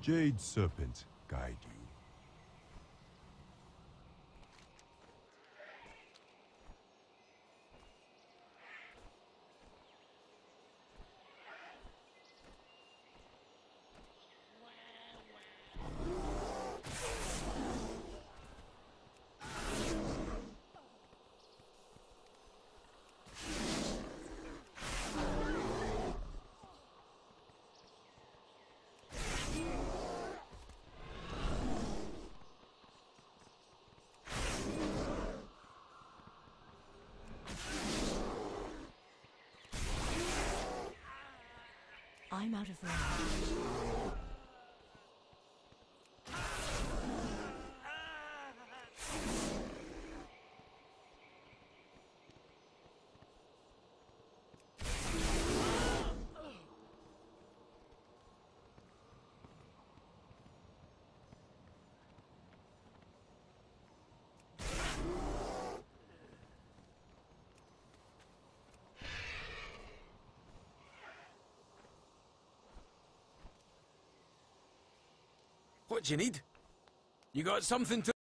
Jade Serpent guide you. I'm out of range. What do you need? You got something to...